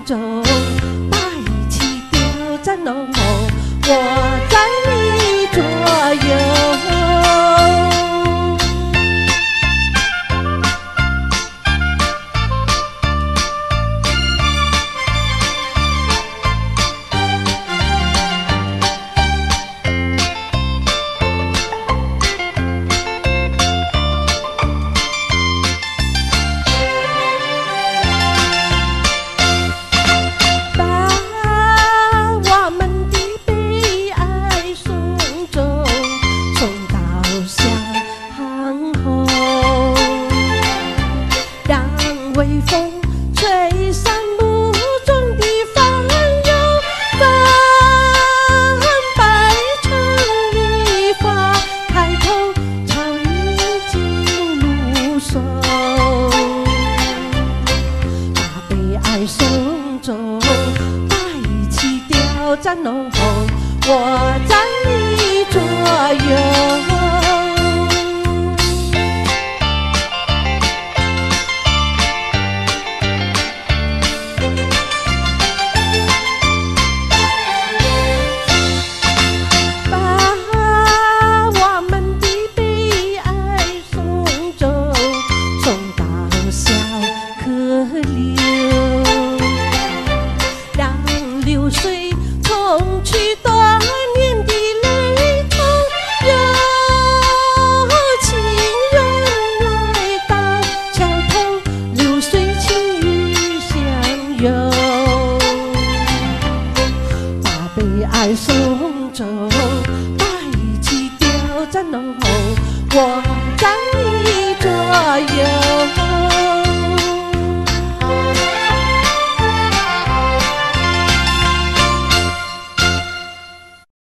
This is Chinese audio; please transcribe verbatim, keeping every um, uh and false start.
中，把一起丢在浓红，我在你左右。微风吹散目中的烦忧，泛白成梨花，抬头朝雨尽露松，把悲哀送走，把一起丢在浓红，我在你左右。流水冲去多年的泪痛，有情人来到桥头，流水轻雨相拥，把悲哀送走，把一起丢在浓红，我在你左右。